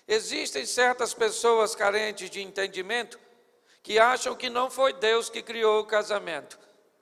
Existem certas pessoas carentes de entendimento que acham que não foi Deus que criou o casamento.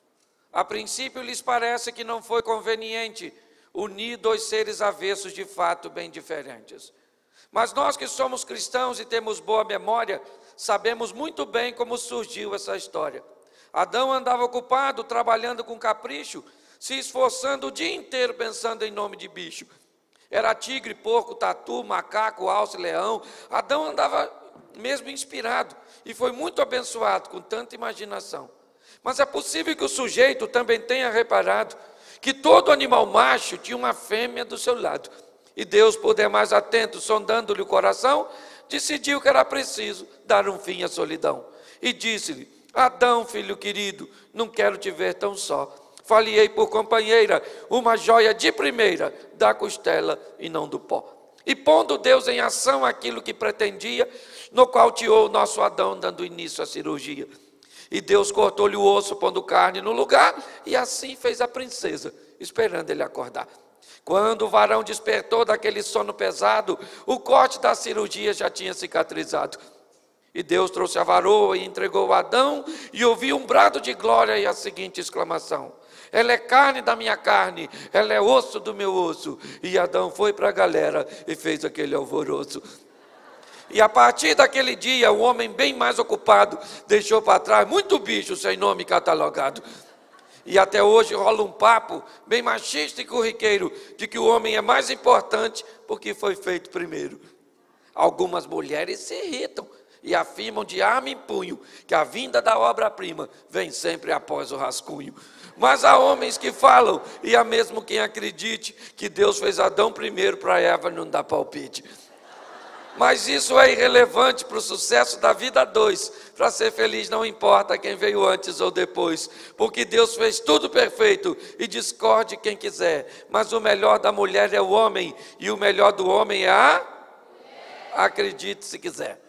A princípio, lhes parece que não foi conveniente unir dois seres avessos de fato bem diferentes. Mas nós que somos cristãos e temos boa memória, sabemos muito bem como surgiu essa história. Adão andava ocupado, trabalhando com capricho, se esforçando o dia inteiro pensando em nome de bicho. Era tigre, porco, tatu, macaco, alce, leão. Adão andava mesmo inspirado e foi muito abençoado com tanta imaginação. Mas é possível que o sujeito também tenha reparado que todo animal macho tinha uma fêmea do seu lado. E Deus, por demais atento, sondando-lhe o coração, decidiu que era preciso dar um fim à solidão. E disse-lhe: Adão, filho querido, não quero te ver tão só. Faliei por companheira uma joia de primeira da costela e não do pó. E pondo Deus em ação aquilo que pretendia, nocauteou o nosso Adão, dando início à cirurgia. E Deus cortou-lhe o osso, pondo carne no lugar, e assim fez a princesa, esperando ele acordar. Quando o varão despertou daquele sono pesado, o corte da cirurgia já tinha cicatrizado. E Deus trouxe a varoa e entregou a Adão, e ouviu um brado de glória e a seguinte exclamação: ela é carne da minha carne, ela é osso do meu osso. E Adão foi para a galera e fez aquele alvoroço. E a partir daquele dia, o homem bem mais ocupado deixou para trás muito bicho sem nome catalogado. E até hoje rola um papo bem machista e corriqueiro de que o homem é mais importante porque foi feito primeiro. Algumas mulheres se irritam e afirmam de arma em punho que a vinda da obra-prima vem sempre após o rascunho. Mas há homens que falam, e há mesmo quem acredite, que Deus fez Adão primeiro para Eva não dar palpite. Mas isso é irrelevante para o sucesso da vida a dois. Para ser feliz não importa quem veio antes ou depois, porque Deus fez tudo perfeito, e discorde quem quiser. Mas o melhor da mulher é o homem, e o melhor do homem é a mulher. Acredite se quiser.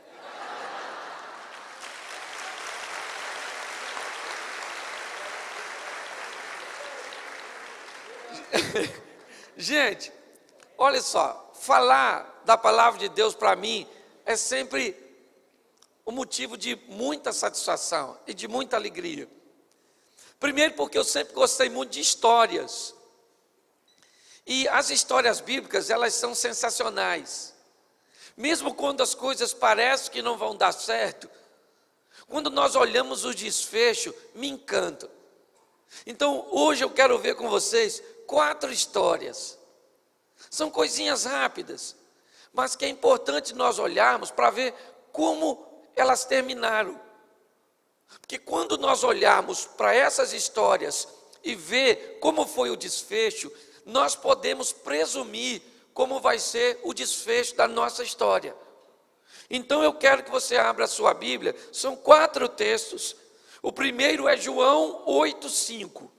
Gente, olha só, falar da palavra de Deus para mim é sempre um motivo de muita satisfação e de muita alegria. Primeiro porque eu sempre gostei muito de histórias. E as histórias bíblicas, elas são sensacionais. Mesmo quando as coisas parecem que não vão dar certo, quando nós olhamos o desfecho, me encanta. Então, hoje eu quero ver com vocês 4 histórias. São coisinhas rápidas, mas que é importante nós olharmos para ver como elas terminaram. Porque quando nós olharmos para essas histórias e ver como foi o desfecho, nós podemos presumir como vai ser o desfecho da nossa história. Então eu quero que você abra a sua Bíblia, são 4 textos. O primeiro é João 8:5.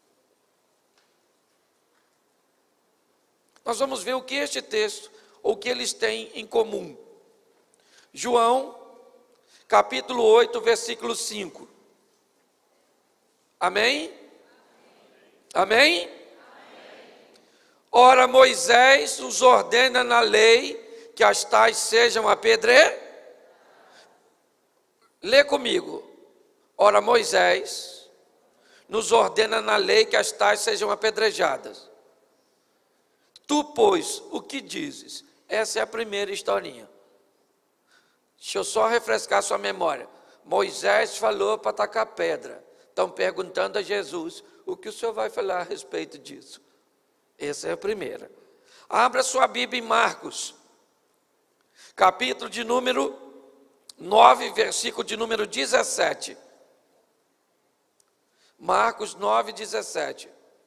Nós vamos ver o que este texto, ou o que eles têm em comum. João, capítulo 8, versículo 5. Amém? Amém? Ora, Moisés os ordena na lei que as tais sejam apedrejadas. Lê comigo. Ora, Moisés nos ordena na lei que as tais sejam apedrejadas. Tu, pois, o que dizes? Essa é a primeira historinha. Deixa eu só refrescar sua memória. Moisés falou para tacar pedra. Estão perguntando a Jesus, o que o senhor vai falar a respeito disso? Essa é a primeira. Abra sua Bíblia em Marcos, capítulo de número 9, versículo de número 17. Marcos 9, 17.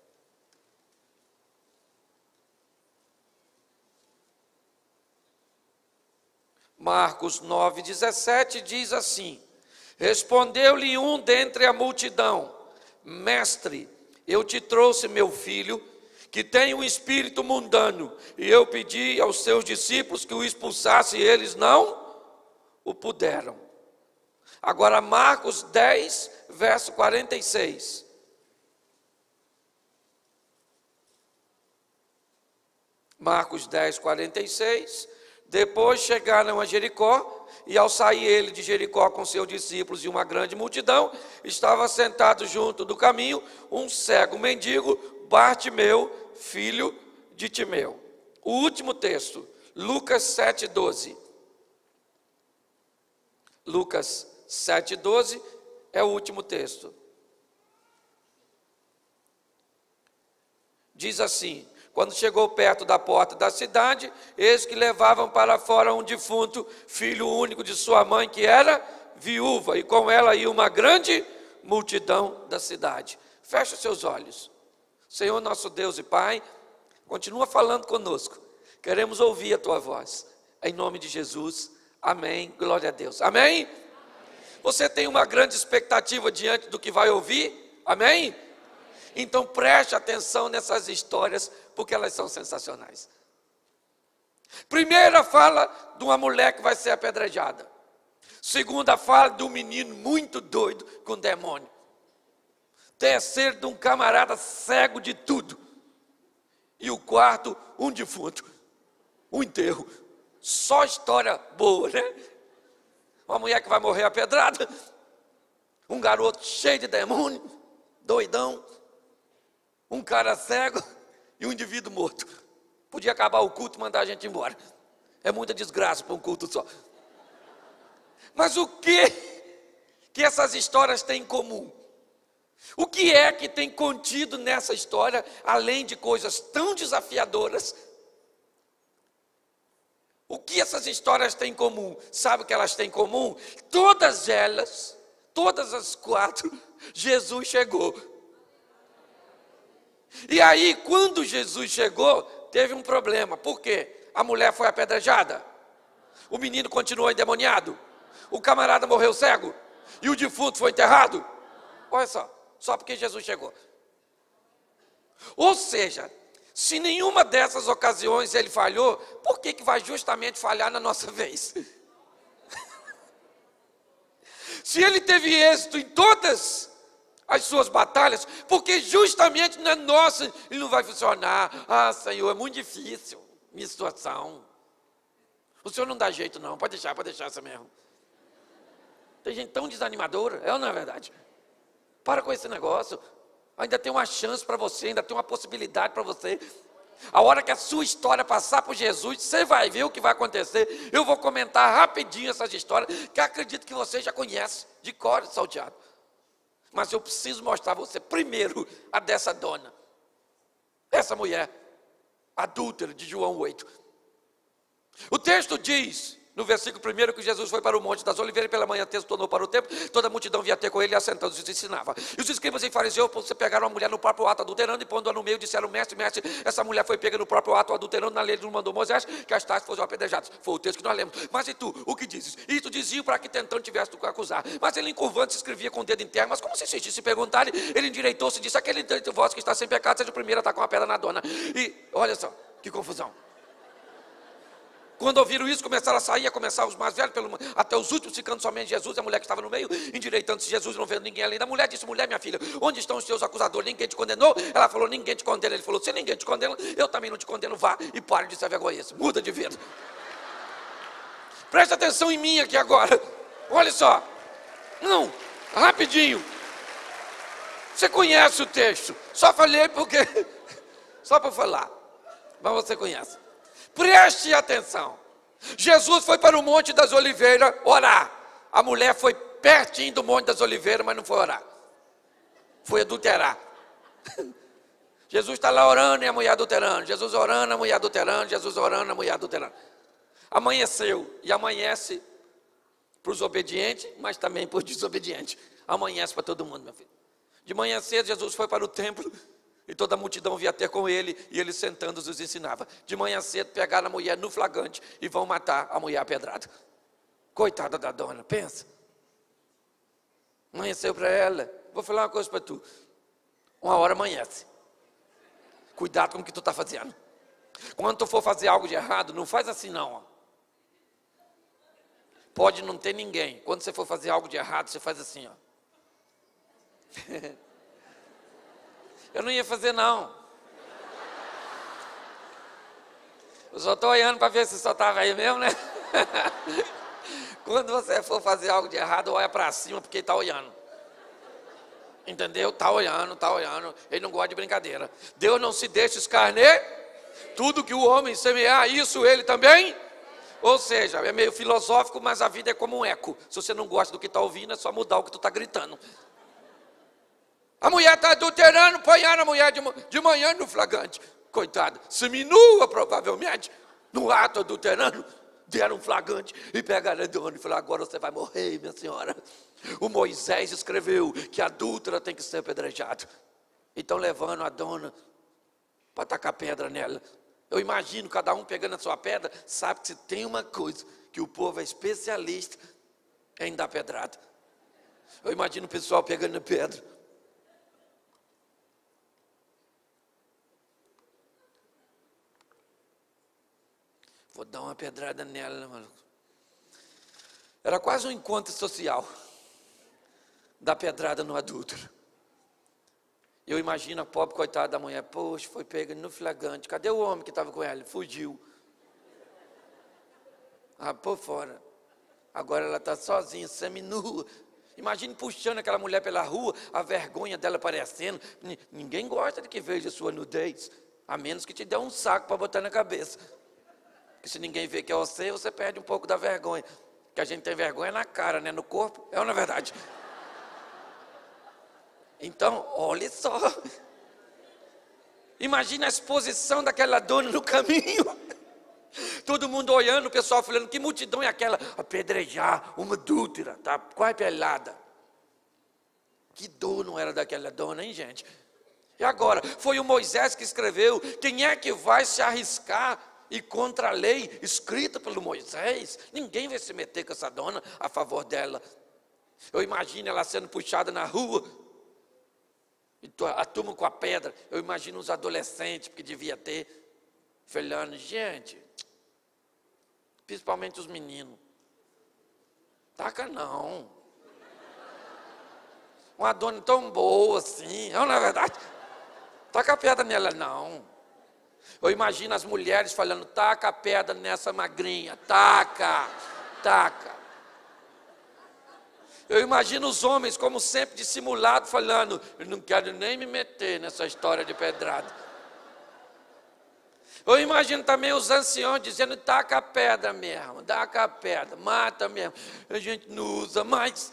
Marcos 9, 17 diz assim: respondeu-lhe um dentre a multidão: mestre, eu te trouxe meu filho, que tem um espírito mundano, e eu pedi aos seus discípulos que o expulsasse, e eles não o puderam. Agora Marcos 10, verso 46. Marcos 10, 46. Depois chegaram a Jericó, e ao sair ele de Jericó com seus discípulos e uma grande multidão, estava sentado junto do caminho um cego mendigo, Bartimeu, filho de Timeu. O último texto, Lucas 7,12. Lucas 7,12 é o último texto. Diz assim: quando chegou perto da porta da cidade, eis que levavam para fora um defunto, filho único de sua mãe, que era viúva, e com ela ia uma grande multidão da cidade. Feche os seus olhos. Senhor nosso Deus e Pai, continua falando conosco. Queremos ouvir a Tua voz. Em nome de Jesus, amém. Glória a Deus. Amém? Você tem uma grande expectativa diante do que vai ouvir? Amém? Então preste atenção nessas histórias, porque elas são sensacionais. Primeira fala de uma mulher que vai ser apedrejada. Segunda fala de um menino muito doido com demônio. Terceiro, de um camarada cego de tudo. E o quarto, um defunto. Um enterro. Só história boa, né? Uma mulher que vai morrer apedrada. Um garoto cheio de demônio, doidão. Um cara cego e um indivíduo morto. Podia acabar o culto e mandar a gente embora. É muita desgraça para um culto só. Mas o que essas histórias têm em comum? O que é que tem contido nessa história, além de coisas tão desafiadoras? O que essas histórias têm em comum? Sabe o que elas têm em comum? Todas elas, todas as quatro, Jesus chegou. E aí, quando Jesus chegou, teve um problema. Por quê? A mulher foi apedrejada. O menino continuou endemoniado. O camarada morreu cego. E o defunto foi enterrado. Olha só porque Jesus chegou. Ou seja, se nenhuma dessas ocasiões ele falhou, por que vai justamente falhar na nossa vez? Se ele teve êxito em todas as suas batalhas, porque justamente na nossa ele não vai funcionar. Ah, Senhor, é muito difícil minha situação. O Senhor não dá jeito não, pode deixar essa mesmo. Tem gente tão desanimadora, é ou não é verdade? Para com esse negócio. Ainda tem uma chance para você, ainda tem uma possibilidade para você. A hora que a sua história passar por Jesus, você vai ver o que vai acontecer. Eu vou comentar rapidinho essas histórias, que acredito que você já conhece, de cor e salteado. Mas eu preciso mostrar a você primeiro a dessa dona. Essa mulher adúltera de João 8. O texto diz, no versículo 1, que Jesus foi para o Monte das Oliveiras, e pela manhã se tornou para o templo, toda a multidão vinha ter com ele, e assentando-se e ensinava. E os escribas e fariseus, você pegaram uma mulher no próprio ato adulterando, e pondo-a no meio, disseram: mestre, essa mulher foi pega no próprio ato adulterando, na lei não mandou Moisés, que as tais fossem apedrejadas. Foi o texto que nós lemos. Mas e tu, o que dizes? E tu dizia para que tentando tivesse tu que acusar. Mas ele encurvando se escrevia com o dedo em terra. Mas como se insistisse perguntar, ele endireitou-se e disse: aquele de vós que está sem pecado, seja o primeiro a estar com a pedra na dona. E olha só, que confusão. Quando ouviram isso, começaram a sair, a começar os mais velhos, até os últimos, ficando somente Jesus, a mulher que estava no meio, endireitando-se Jesus, não vendo ninguém além da mulher, disse: mulher, minha filha, onde estão os teus acusadores? Ninguém te condenou? Ela falou: ninguém te condena. Ele falou: se ninguém te condena, eu também não te condeno, vá e pare de ser vergonhoso, muda de vida. Presta atenção em mim aqui agora, olha só, não, rapidinho, você conhece o texto, só falei porque, só para falar, mas você conhece. Preste atenção. Jesus foi para o Monte das Oliveiras orar. A mulher foi pertinho do Monte das Oliveiras, mas não foi orar. Foi adulterar. Jesus está lá orando e a mulher adulterando. Jesus orando, a mulher adulterando. Jesus orando, a mulher adulterando. Amanheceu e amanhece para os obedientes, mas também para os desobedientes. Amanhece para todo mundo, meu filho. De manhã cedo, Jesus foi para o templo. E toda a multidão vinha ter com ele, e ele sentando os ensinava. De manhã cedo pegaram a mulher no flagrante e vão matar a mulher apedrada. Coitada da dona, pensa. Amanheceu para ela. Vou falar uma coisa para tu. Uma hora amanhece. Cuidado com o que tu está fazendo. Quando tu for fazer algo de errado, não faz assim não. Ó. Pode não ter ninguém. Quando você for fazer algo de errado, você faz assim, ó. Eu não ia fazer não. Eu só estou olhando para ver se só estava aí mesmo, né? Quando você for fazer algo de errado, olha para cima, porque está olhando. Entendeu? Está olhando, está olhando. Ele não gosta de brincadeira. Deus não se deixa escarner. Tudo que o homem semear, isso ele também. Ou seja, é meio filosófico, mas a vida é como um eco. Se você não gosta do que está ouvindo, é só mudar o que tu está gritando. A mulher está adulterando, põe a mulher de manhã no flagrante. Coitada, seminua provavelmente, no ato adulterando. Deram um flagrante e pegaram a dona e falaram: agora você vai morrer, minha senhora. O Moisés escreveu que a adúltera tem que ser apedrejada. E estão levando a dona para tacar pedra nela. Eu imagino cada um pegando a sua pedra. Sabe que se tem uma coisa que o povo é especialista em dar pedrada. Eu imagino o pessoal pegando a pedra. Vou dar uma pedrada nela, maluco. Era quase um encontro social. Dar pedrada no adúltero. Eu imagino a pobre coitada da mulher. Poxa, foi pega no flagrante. Cadê o homem que estava com ela? Fugiu. Ah, por fora. Agora ela está sozinha, seminua. Imagine puxando aquela mulher pela rua, a vergonha dela aparecendo. Ninguém gosta de que veja sua nudez. A menos que te dê um saco para botar na cabeça. Porque se ninguém vê que é você perde um pouco da vergonha. Que a gente tem vergonha na cara, né? No corpo. É ou não é verdade? Então, olha só. Imagina a exposição daquela dona no caminho. Todo mundo olhando, o pessoal falando: que multidão é aquela? Apedrejar uma adúltera, tá quase pelada. Que dor não era daquela dona, hein, gente? E agora, foi o Moisés que escreveu. Quem é que vai se arriscar e contra a lei escrita pelo Moisés? Ninguém vai se meter com essa dona a favor dela. Eu imagino ela sendo puxada na rua, e a turma com a pedra. Eu imagino os adolescentes, porque devia ter, falando: gente, principalmente os meninos, taca não. Uma dona tão boa assim, não é verdade? Taca a pedra nela não. Eu imagino as mulheres falando: taca a pedra nessa magrinha, taca, taca. Eu imagino os homens, como sempre, dissimulados, falando: eu não quero nem me meter nessa história de pedrada. Eu imagino também os anciãos dizendo: taca a pedra mesmo, taca a pedra, mata mesmo. A gente não usa mais.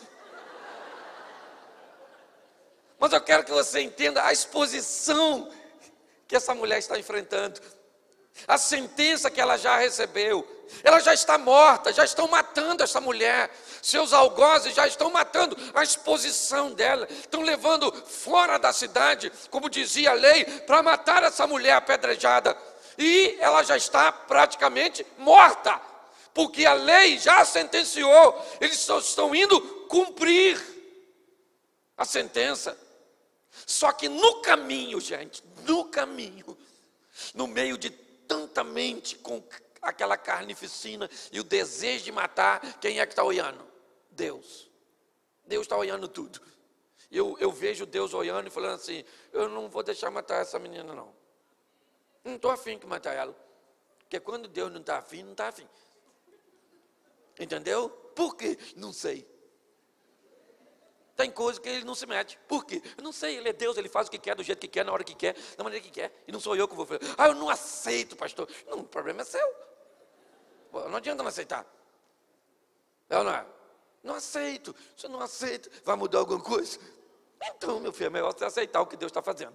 Mas eu quero que você entenda a exposição que essa mulher está enfrentando. A sentença que ela já recebeu. Ela já está morta, já estão matando essa mulher. Seus algozes já estão matando a exposição dela. Estão levando fora da cidade, como dizia a lei, para matar essa mulher apedrejada. E ela já está praticamente morta, porque a lei já sentenciou. Eles só estão indo cumprir a sentença. Só que no caminho, gente, no caminho, no meio de tanta mente com aquela carnificina e o desejo de matar, quem é que está olhando? Deus. Deus está olhando tudo. Eu vejo Deus olhando e falando assim: eu não vou deixar matar essa menina não. Não estou afim de matar ela. Porque quando Deus não está afim, não está afim. Entendeu? Por quê? Não sei. Tem coisa que ele não se mete. Por quê? Eu não sei, ele é Deus, ele faz o que quer, do jeito que quer, na hora que quer, da maneira que quer. E não sou eu que vou fazer. Ah, eu não aceito, pastor. Não, o problema é seu. Não adianta não aceitar. Eu não aceito. Se eu não aceito, vai mudar alguma coisa? Então, meu filho, é melhor você aceitar o que Deus está fazendo.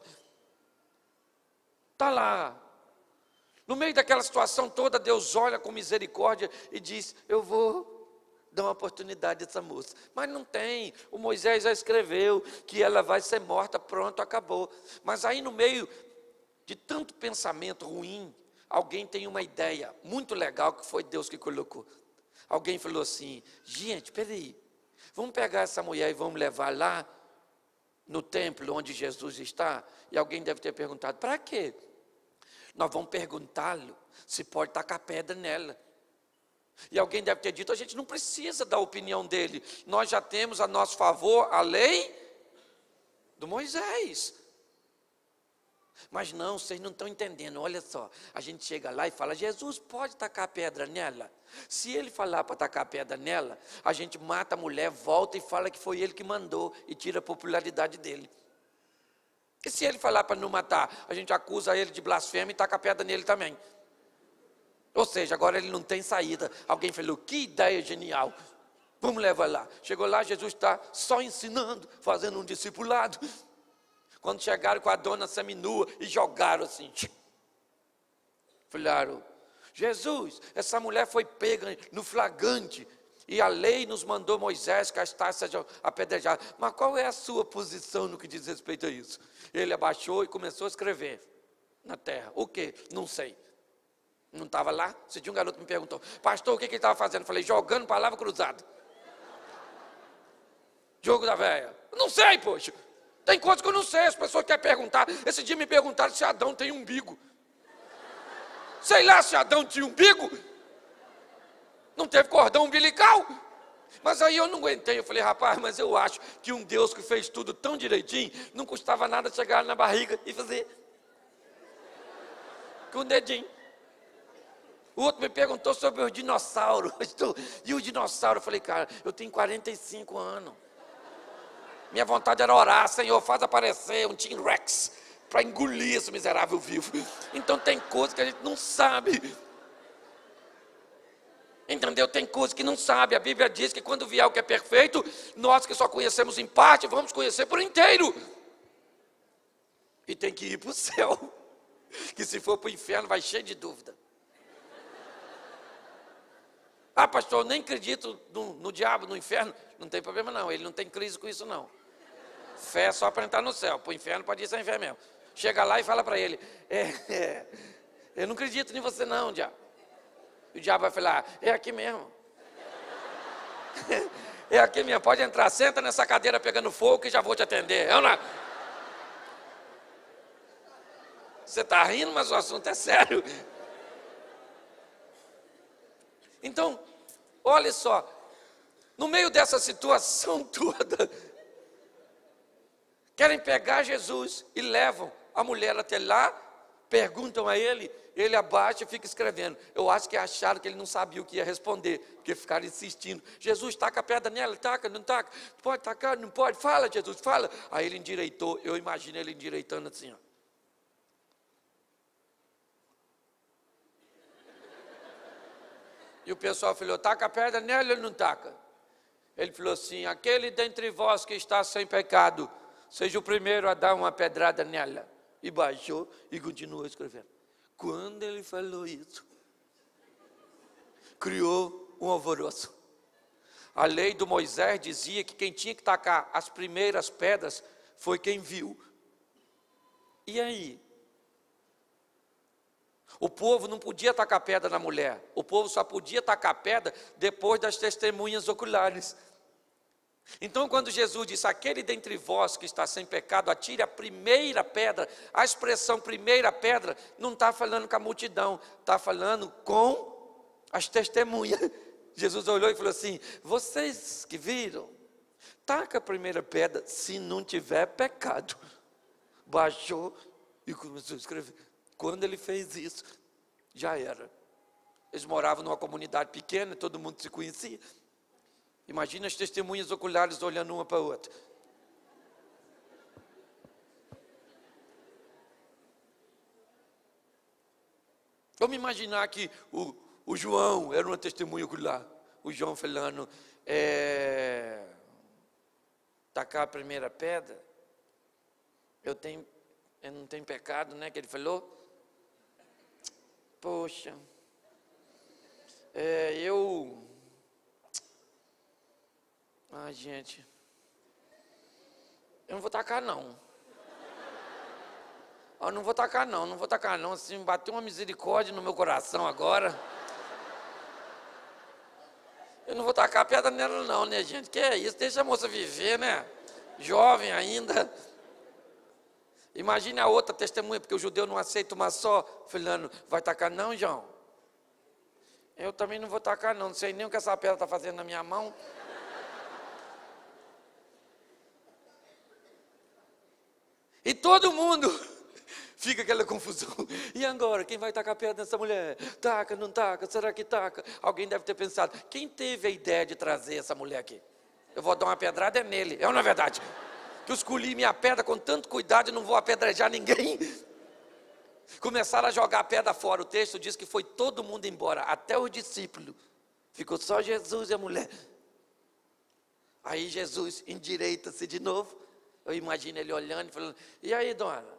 Está lá. No meio daquela situação toda, Deus olha com misericórdia e diz: eu vou dar uma oportunidade a essa moça. Mas não tem. O Moisés já escreveu que ela vai ser morta, pronto, acabou. Mas aí no meio de tanto pensamento ruim, alguém tem uma ideia muito legal que foi Deus que colocou. Alguém falou assim: gente, peraí, vamos pegar essa mulher e vamos levar lá no templo onde Jesus está? E alguém deve ter perguntado: para quê? Nós vamos perguntá-lo se pode tacar pedra nela. E alguém deve ter dito: a gente não precisa da opinião dele, nós já temos a nosso favor a lei do Moisés. Mas não, vocês não estão entendendo, olha só. A gente chega lá e fala, Jesus pode tacar pedra nela? Se ele falar para tacar pedra nela, a gente mata a mulher, volta e fala que foi ele que mandou e tira a popularidade dele. E se ele falar para não matar, a gente acusa ele de blasfêmia e taca a pedra nele também. Ou seja, agora ele não tem saída. Alguém falou, que ideia genial. Vamos levar lá. Chegou lá, Jesus está só ensinando, fazendo um discipulado. Quando chegaram com a dona seminua e jogaram assim. Falaram, Jesus, essa mulher foi pega no flagrante. E a lei nos mandou Moisés castar, seja apedrejado. Mas qual é a sua posição no que diz respeito a isso? Ele abaixou e começou a escrever na terra. O quê? Não sei. Não estava lá? Esse dia um garoto me perguntou, pastor, o que ele estava fazendo? Eu falei, jogando palavra cruzada. Jogo da véia. Não sei, poxa. Tem coisa que eu não sei, as pessoas querem perguntar. Esse dia me perguntaram se Adão tem umbigo. Sei lá se Adão tinha umbigo. Não teve cordão umbilical. Mas aí eu não aguentei, eu falei, rapaz, mas eu acho que um Deus que fez tudo tão direitinho, não custava nada chegar na barriga e fazer com o dedinho. O outro me perguntou sobre os dinossauros. E o dinossauro, eu falei, cara, eu tenho 45 anos. Minha vontade era orar, Senhor, faz aparecer um T-Rex para engolir esse miserável vivo. Então tem coisas que a gente não sabe. Entendeu? Tem coisas que não sabe. A Bíblia diz que quando vier o que é perfeito, nós que só conhecemos em parte, vamos conhecer por inteiro. E tem que ir para o céu. Que se for para o inferno, vai cheio de dúvida. Ah, pastor, eu nem acredito no diabo, no inferno. Não tem problema não, ele não tem crise com isso não. Fé é só para entrar no céu, para o inferno pode ir sem fé mesmo. Chega lá e fala para ele, eu não acredito em você não, diabo. E o diabo vai falar, é aqui mesmo. É aqui mesmo, pode entrar, senta nessa cadeira pegando fogo que já vou te atender. Eu não... Você está rindo, mas o assunto é sério. Então, olha só, no meio dessa situação toda, querem pegar Jesus e levam a mulher até lá, perguntam a ele, ele abaixa e fica escrevendo. Eu acho que acharam que ele não sabia o que ia responder, porque ficaram insistindo. Jesus, taca a pedra nela, taca, não taca, pode tacar, não pode, fala Jesus, fala. Aí ele endireitou, eu imagino ele endireitando assim, ó. E o pessoal falou, taca a pedra nela ou não taca? Ele falou assim, aquele dentre vós que está sem pecado, seja o primeiro a dar uma pedrada nela. E baixou e continuou escrevendo. Quando ele falou isso, criou um alvoroço. A lei do Moisés dizia que quem tinha que tacar as primeiras pedras foi quem viu. E aí? O povo não podia tacar pedra na mulher. O povo só podia tacar pedra depois das testemunhas oculares. Então, quando Jesus disse, aquele dentre vós que está sem pecado, atire a primeira pedra, a expressão primeira pedra, não está falando com a multidão, está falando com as testemunhas. Jesus olhou e falou assim, vocês que viram, taca a primeira pedra se não tiver pecado. Baixou e começou a escrever. Quando ele fez isso, já era. Eles moravam numa comunidade pequena, todo mundo se conhecia. Imagina as testemunhas oculares olhando uma para a outra. Vamos imaginar que o João era uma testemunha ocular. O João falando, tacar a primeira pedra, eu não tenho pecado, né, que ele falou. Poxa, ai, gente, eu não vou tacar não. Eu não vou tacar não, assim, bateu uma misericórdia no meu coração agora. Eu não vou tacar pedra nela não, né, gente, que é isso, deixa a moça viver, né, jovem ainda. Imagine a outra testemunha, porque o judeu não aceita uma só, falando, vai tacar não, João? Eu também não vou tacar não sei nem o que essa pedra está fazendo na minha mão. E todo mundo Fica aquela confusão. E agora, quem vai tacar pedra nessa mulher? Taca, não taca, será que taca? Alguém deve ter pensado, quem teve a ideia de trazer essa mulher aqui? Eu vou dar uma pedrada nele, é ou não é verdade? Que eu escolhi minha pedra com tanto cuidado e não vou apedrejar ninguém. Começaram a jogar a pedra fora. O texto diz que foi todo mundo embora, até os discípulos. Ficou só Jesus e a mulher. Aí Jesus endireita-se de novo. Eu imagino ele olhando e falando, e aí, dona?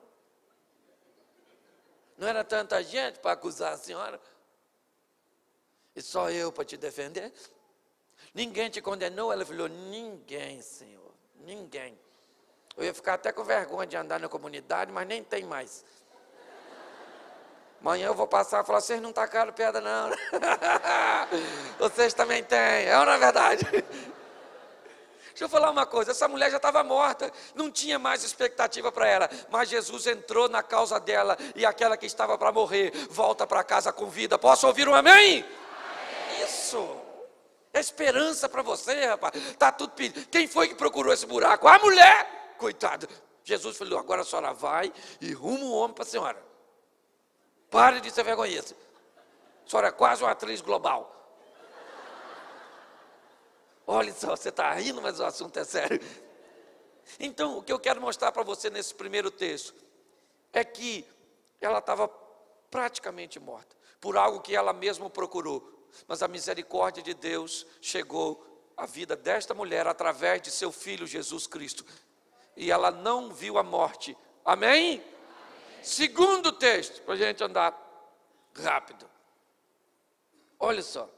Não era tanta gente para acusar a senhora? E só eu para te defender? Ninguém te condenou? Ela falou, ninguém, Senhor, ninguém. Eu ia ficar até com vergonha de andar na comunidade, mas nem tem mais. Amanhã eu vou passar e falar, vocês não tacaram pedra não. Vocês também têm, é ou não é verdade? Deixa eu falar uma coisa, essa mulher já estava morta, não tinha mais expectativa para ela, mas Jesus entrou na causa dela, e aquela que estava para morrer, volta para casa com vida. Posso ouvir um amém? Amém. Isso, é esperança para você, rapaz, está tudo pedido. Quem foi que procurou esse buraco? A mulher, coitada. Jesus falou, agora a senhora vai e ruma um homem para a senhora. Pare de ser vergonhosa, a senhora é quase uma atriz global. Olha só, você está rindo, mas o assunto é sério. Então, o que eu quero mostrar para você nesse primeiro texto é que ela estava praticamente morta, por algo que ela mesma procurou. Mas a misericórdia de Deus chegou à vida desta mulher através de seu filho Jesus Cristo. E ela não viu a morte. Amém? Segundo texto, para a gente andar rápido. Olha só.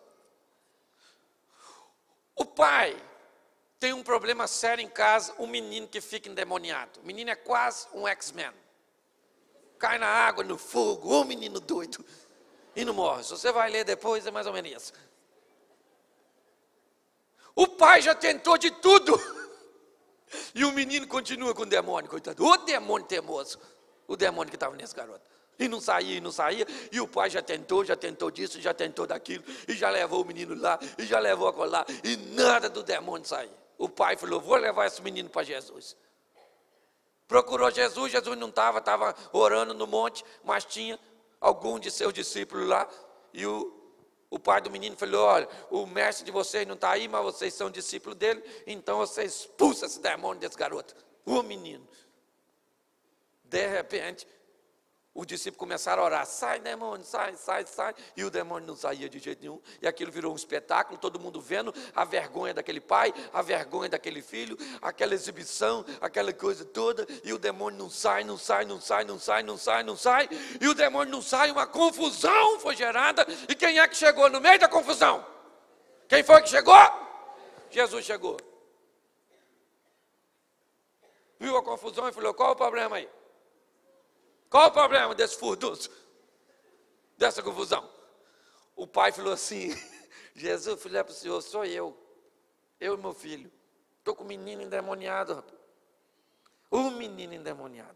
O pai tem um problema sério em casa, um menino que fica endemoniado. O menino é quase um X-Men. Cai na água, no fogo, menino doido. E não morre. Se você vai ler depois, é mais ou menos isso. O pai já tentou de tudo. E o menino continua com o demônio, coitado. O demônio teimoso. O demônio que estava nesse garoto. E não saía, e não saía, e o pai já tentou disso, já tentou daquilo, e já levou o menino lá, e já levou a colar, e nada do demônio sair. O pai falou, vou levar esse menino para Jesus. Procurou Jesus, Jesus não estava orando no monte, mas tinha algum de seus discípulos lá, e o pai do menino falou, olha, o mestre de vocês não está aí, mas vocês são discípulos dele, então vocês expulsam esse demônio desse garoto. O menino. De repente, os discípulos começaram a orar, sai demônio, sai, e o demônio não saía de jeito nenhum, e aquilo virou um espetáculo, todo mundo vendo a vergonha daquele pai, a vergonha daquele filho, aquela exibição, aquela coisa toda, e o demônio não sai, e o demônio não sai, uma confusão foi gerada, e quem é que chegou no meio da confusão? Quem foi que chegou? Jesus chegou. Viu a confusão e falou, qual o problema aí? Qual o problema desse furdunço? Dessa confusão? O pai falou assim, Jesus, filho, para o senhor, sou eu e meu filho. Estou com um menino endemoniado, rapaz. Um menino endemoniado.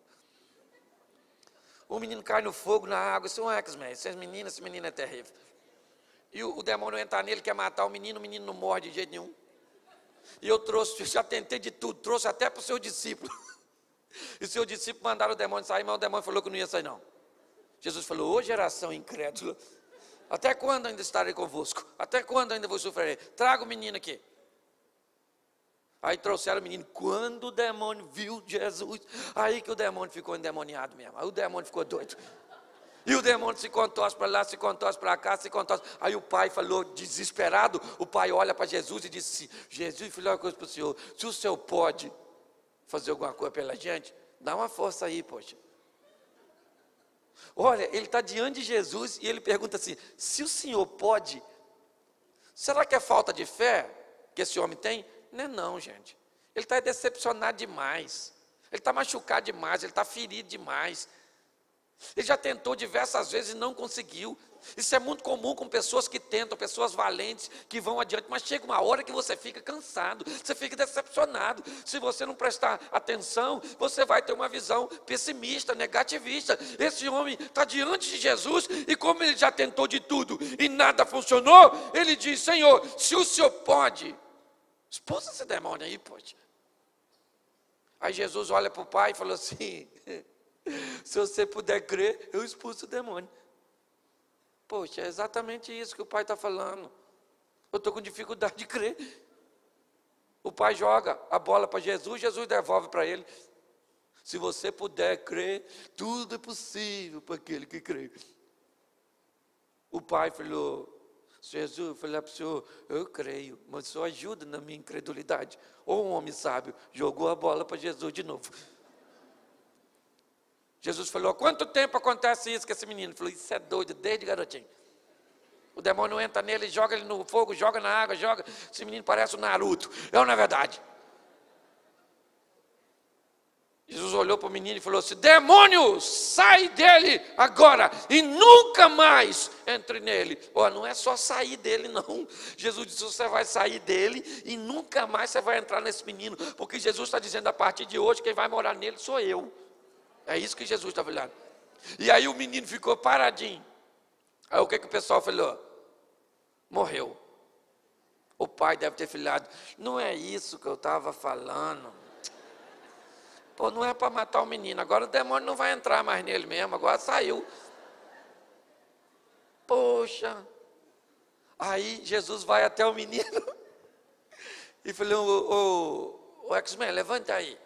O menino cai no fogo, na água, isso é um X-Men, esse menino é terrível. E o demônio entra nele, quer matar o menino não morre de jeito nenhum. E eu já tentei de tudo, trouxe até para o seu discípulo. E o seu discípulo mandaram o demônio sair, mas o demônio falou que não ia sair não. Jesus falou, ô geração incrédula, até quando ainda estarei convosco? Até quando ainda vos sofrerei? Traga o menino aqui. Aí trouxeram o menino, quando o demônio viu Jesus, aí que o demônio ficou endemoniado mesmo, aí o demônio ficou doido. E o demônio se contorce para lá, se contorce para cá, se contorce. Aí o pai falou, desesperado, o pai olha para Jesus e disse, Jesus, falei uma coisa para o senhor, se o senhor pode fazer alguma coisa pela gente, dá uma força aí, poxa. Olha, ele está diante de Jesus e ele pergunta assim, se o senhor pode, será que é falta de fé que esse homem tem? Não, gente. Ele está decepcionado demais, ele está machucado demais, ele está ferido demais. Ele já tentou diversas vezes e não conseguiu. Isso é muito comum com pessoas que tentam, pessoas valentes, que vão adiante, mas chega uma hora que você fica cansado, você fica decepcionado. Se você não prestar atenção, você vai ter uma visão pessimista, negativista. Esse homem está diante de Jesus e como ele já tentou de tudo e nada funcionou, ele diz, Senhor, se o Senhor pode, expulsa esse demônio aí, pode. Aí Jesus olha para o pai e falou assim, Se você puder crer, eu expulso o demônio. Poxa, é exatamente isso que o pai está falando. Eu estou com dificuldade de crer. O pai joga a bola para Jesus, Jesus devolve para ele. Se você puder crer, tudo é possível para aquele que crê. O pai falou, Jesus, eu falei para o senhor, eu creio, mas o senhor ajuda na minha incredulidade. Ou um homem sábio jogou a bola para Jesus de novo. Jesus falou, há quanto tempo acontece isso com esse menino? Ele falou, isso é doido, desde garotinho. O demônio entra nele, joga ele no fogo, joga na água, joga. Esse menino parece um Naruto. Não é verdade? Jesus olhou para o menino e falou assim, demônio, sai dele agora e nunca mais entre nele. Oh, não é só sair dele não. Jesus disse, você vai sair dele e nunca mais você vai entrar nesse menino. Porque Jesus está dizendo, a partir de hoje, quem vai morar nele sou eu. É isso que Jesus está falando. E aí o menino ficou paradinho. Aí o que o pessoal falou? Morreu. O pai deve ter falado, não é isso que eu estava falando. Pô, não é para matar o menino, agora o demônio não vai entrar mais nele mesmo, agora saiu. Poxa. Aí Jesus vai até o menino e falou, o X-Men, levanta aí.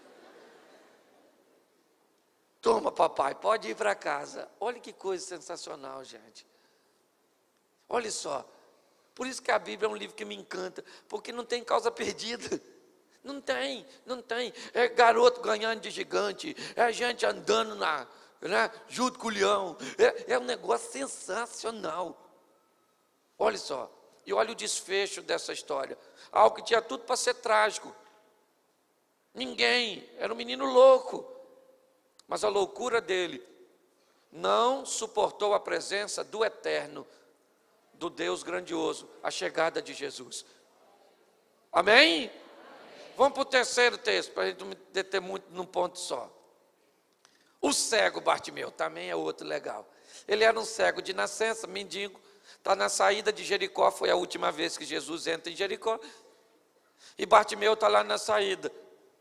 Toma, papai, pode ir para casa. Olha que coisa sensacional, gente. Olha só. Por isso que a Bíblia é um livro que me encanta, porque não tem causa perdida. Não tem. É garoto ganhando de gigante, é gente andando junto com o leão. É um negócio sensacional. Olha só, e olha o desfecho dessa história. Algo que tinha tudo para ser trágico. Ninguém, era um menino louco. Mas a loucura dele não suportou a presença do eterno, do Deus grandioso, a chegada de Jesus. Amém? Vamos para o terceiro texto, para a gente não deter muito num ponto só. O cego Bartimeu, também é outro legal. Ele era um cego de nascença, mendigo, está na saída de Jericó, foi a última vez que Jesus entra em Jericó. E Bartimeu está lá na saída.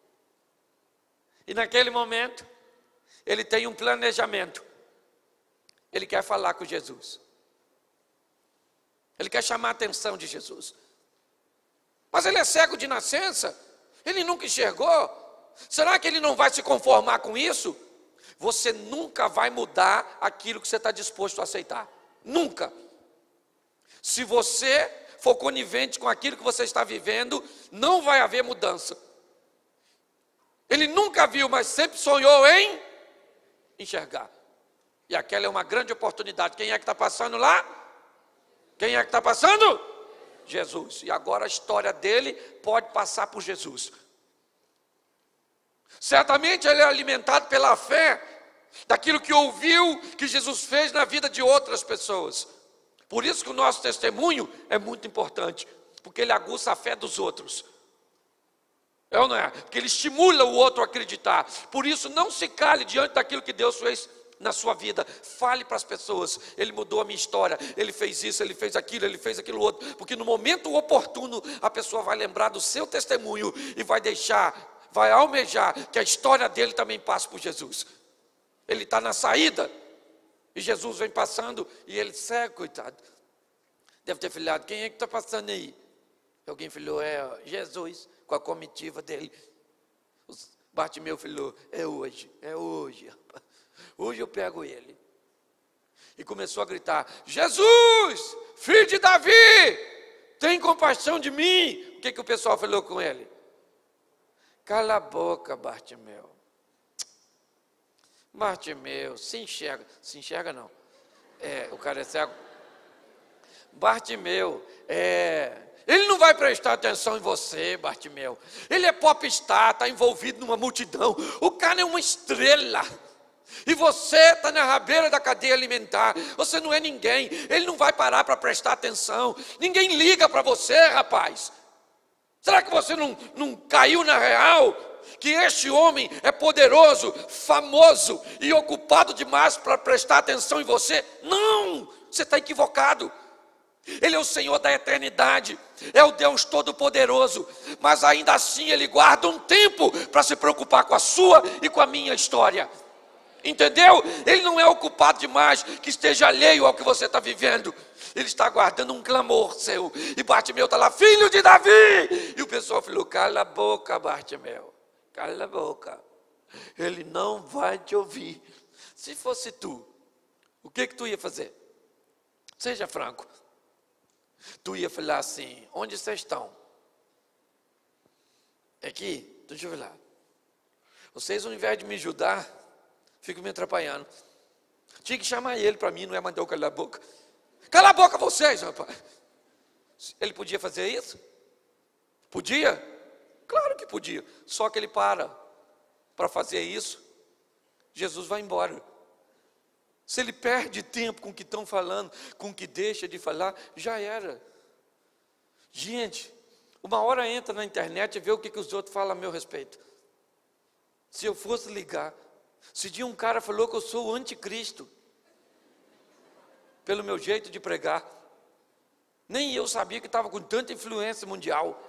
E naquele momento, ele tem um planejamento. Ele quer falar com Jesus. Ele quer chamar a atenção de Jesus. Mas ele é cego de nascença. Ele nunca enxergou. Será que ele não vai se conformar com isso? Você nunca vai mudar aquilo que você está disposto a aceitar. Nunca. Se você for conivente com aquilo que você está vivendo, não vai haver mudança. Ele nunca viu, mas sempre sonhou em enxergar. E aquela é uma grande oportunidade. Quem é que está passando lá? Quem é que está passando? Jesus. E agora a história dele pode passar por Jesus. Certamente ele é alimentado pela fé daquilo que ouviu que Jesus fez na vida de outras pessoas. Por isso que o nosso testemunho é muito importante, porque ele aguça a fé dos outros. É ou não é? Porque ele estimula o outro a acreditar. Por isso não se cale diante daquilo que Deus fez na sua vida. Fale para as pessoas, ele mudou a minha história, ele fez isso, ele fez aquilo outro, porque no momento oportuno a pessoa vai lembrar do seu testemunho e vai almejar que a história dele também passe por Jesus. Ele está na saída e Jesus vem passando e ele cego, coitado. Deve ter falado, quem é que está passando aí? Alguém falou, é Jesus, com a comitiva dele. Bartimeu falou, é hoje, rapaz. Hoje eu pego ele. E começou a gritar, Jesus, filho de Davi, tem compaixão de mim. O que o pessoal falou com ele? Cala a boca, Bartimeu. Bartimeu, se enxerga não. O cara é cego. Bartimeu, ele não vai prestar atenção em você, Bartimeu. Ele é popstar, está envolvido numa multidão. O cara é uma estrela. E você está na rabeira da cadeia alimentar. Você não é ninguém. Ele não vai parar para prestar atenção. Ninguém liga para você, rapaz. Será que você não caiu na real? Que este homem é poderoso, famoso e ocupado demais para prestar atenção em você? Não, você está equivocado. Ele é o Senhor da eternidade, é o Deus Todo-Poderoso, mas ainda assim Ele guarda um tempo para se preocupar com a sua e com a minha história. Entendeu? Ele não é ocupado demais que esteja alheio ao que você está vivendo. Ele está aguardando um clamor seu. E Bartimeu está lá, filho de Davi. E o pessoal falou, cala a boca, Bartimeu. Cala a boca. Ele não vai te ouvir. Se fosse tu, o que tu ia fazer? Seja franco. Tu ia falar assim, onde vocês estão? Aqui, deixa eu ver lá. Vocês, ao invés de me ajudar, ficam me atrapalhando. Tinha que chamar ele para mim, não é mandar eu calar a boca. Cala a boca vocês, rapaz. Ele podia fazer isso? Podia? Claro que podia. Só que ele para fazer isso, Jesus vai embora. Se ele perde tempo com o que estão falando, com o que deixa de falar, já era. Gente, uma hora entra na internet e vê o que os outros falam a meu respeito. Se eu fosse ligar, se dia um cara falou que eu sou o anticristo, pelo meu jeito de pregar, nem eu sabia que estava com tanta influência mundial.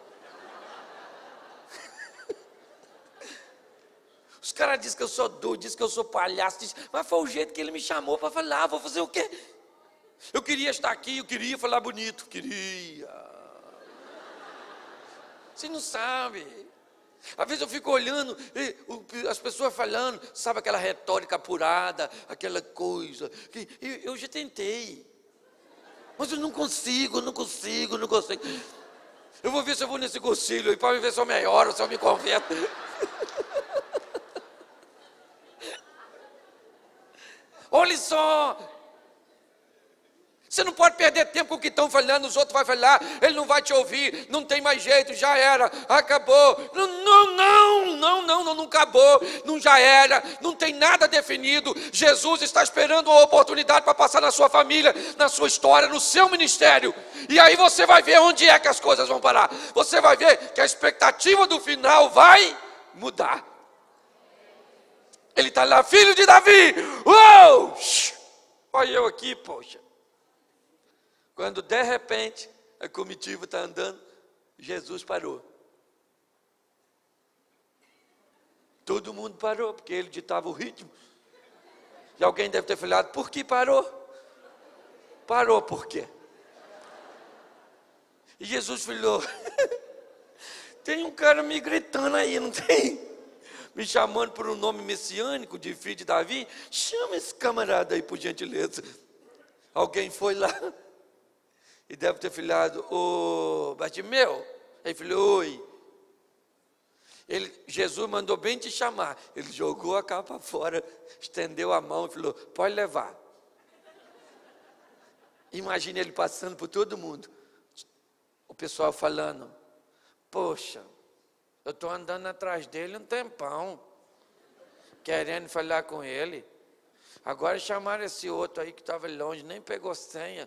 Os caras dizem que eu sou doido, dizem que eu sou palhaço, mas foi o jeito que ele me chamou para falar, vou fazer o quê? Eu queria estar aqui, eu queria falar bonito, queria. Você não sabe. Às vezes eu fico olhando, as pessoas falando, sabe aquela retórica apurada, aquela coisa, que eu já tentei. Mas eu não consigo. Eu vou ver se eu vou nesse concílio aí, para ver se eu melhoro, se eu me converto. Olha só, você não pode perder tempo com o que estão falando, os outros vão falar, ele não vai te ouvir, não tem mais jeito, já era, acabou. Não acabou, não já era, não tem nada definido. Jesus está esperando uma oportunidade para passar na sua família, na sua história, no seu ministério. E aí você vai ver onde é que as coisas vão parar. Você vai ver que a expectativa do final vai mudar. Ele está lá, filho de Davi. Uou! Olha eu aqui, poxa. Quando de repente a comitiva está andando, Jesus parou. Todo mundo parou, porque ele ditava o ritmo. E alguém deve ter falado, por que parou? Parou por quê? E Jesus falou, tem um cara me gritando aí, não tem? Me chamando por um nome messiânico de filho de Davi, chama esse camarada aí por gentileza. Alguém foi lá e deve ter falado, ô Bartimeu, ele falou, oi. Jesus mandou bem te chamar, ele jogou a capa fora, estendeu a mão e falou, pode levar. Imagina ele passando por todo mundo, o pessoal falando, poxa, eu estou andando atrás dele um tempão, querendo falar com ele. Agora chamaram esse outro aí que estava longe, nem pegou senha.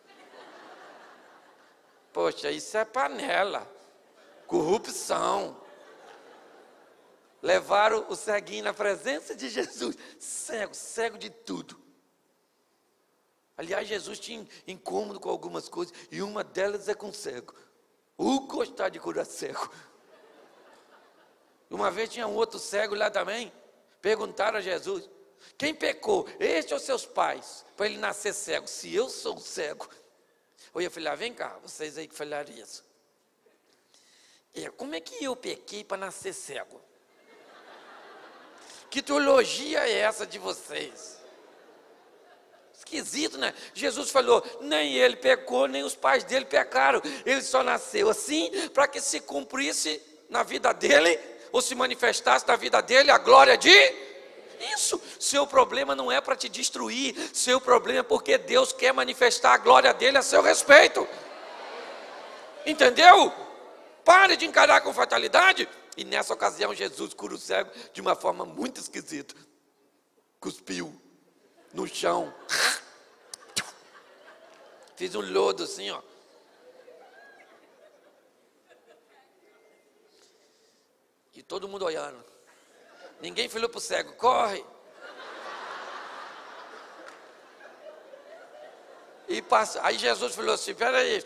Poxa, isso é panela, corrupção. Levaram o ceguinho na presença de Jesus, cego de tudo. Aliás, Jesus tinha incômodo com algumas coisas, e uma delas é com cego. Gostar de curar cego. Uma vez tinha um outro cego lá também, perguntaram a Jesus, quem pecou, este ou seus pais, para ele nascer cego? Se eu sou cego. Eu ia falar, vem cá, vocês aí que falaram isso. Como é que eu pequei para nascer cego? Que teologia é essa de vocês? Esquisito, né? Jesus falou, nem ele pecou, nem os pais dele pecaram. Ele só nasceu assim, para que se cumprisse na vida dele, ou se manifestasse na vida dele a glória de... Isso, seu problema não é para te destruir, seu problema é porque Deus quer manifestar a glória dele a seu respeito. Entendeu? Pare de encarar com fatalidade. E nessa ocasião Jesus cura o cego de uma forma muito esquisita. Cuspiu no chão. Fiz um lodo assim, ó. E todo mundo olhando. Ninguém falou pro cego, corre. E passa. Aí Jesus falou assim, peraí.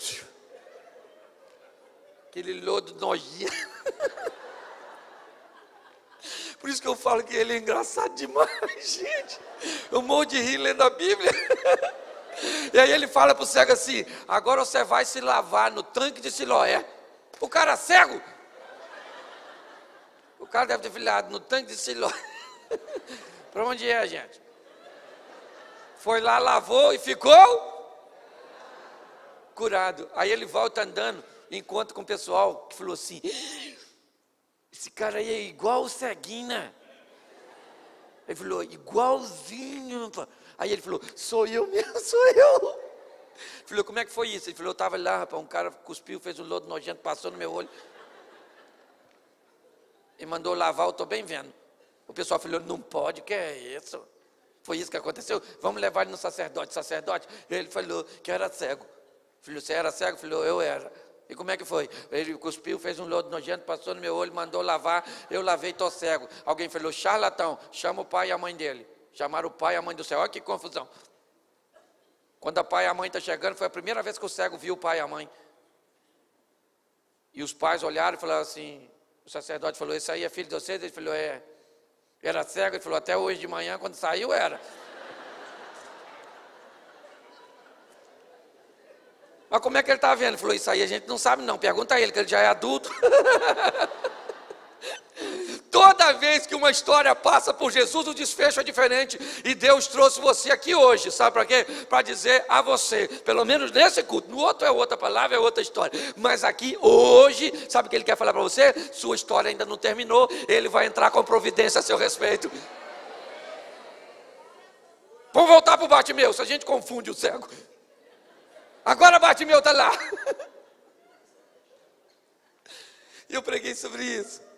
Aquele lodo nojento. Por isso que eu falo que ele é engraçado demais, gente. Eu morro de rir lendo a Bíblia. E aí ele fala para o cego assim: agora você vai se lavar no tanque de Siloé. O cara cego. O cara deve ter filhado no tanque de Siloé. Para onde é, gente? Foi lá, lavou e ficou curado. Aí ele volta andando, encontra com o pessoal que falou assim: esse cara aí é igual o ceguinho, né? Ele falou: igualzinho. Aí ele falou: sou eu mesmo, sou eu. Ele falou: como é que foi isso? Ele falou: eu estava lá, rapaz, um cara cuspiu, fez um lodo nojento, passou no meu olho e mandou lavar, eu estou bem vendo. O pessoal falou: não pode, que é isso? Foi isso que aconteceu? Vamos levar ele no sacerdote. Ele falou que era cego. Falei: você era cego? Falou: eu era. E como é que foi? Ele cuspiu, fez um lodo nojento, passou no meu olho, mandou lavar, eu lavei, estou cego. Alguém falou: charlatão, chama o pai e a mãe dele. Chamaram o pai e a mãe do cego. Olha que confusão. Quando o pai e a mãe estão chegando, foi a primeira vez que o cego viu o pai e a mãe. E os pais olharam e falaram assim, o sacerdote falou: esse aí é filho de vocês? Ele falou: é. Era cego? Ele falou: até hoje de manhã, quando saiu, era. Mas como é que ele está vendo? Ele falou: isso aí a gente não sabe não, pergunta a ele, que ele já é adulto. Toda vez que uma história passa por Jesus, o desfecho é diferente. E Deus trouxe você aqui hoje, sabe para quê? Para dizer a você, pelo menos nesse culto, no outro é outra palavra, é outra história. Mas aqui, hoje, sabe o que Ele quer falar para você? Sua história ainda não terminou, Ele vai entrar com providência a seu respeito. Vamos voltar para o Bartimeu, se a gente confunde o cego. Agora Bartimeu está lá. E eu preguei sobre isso.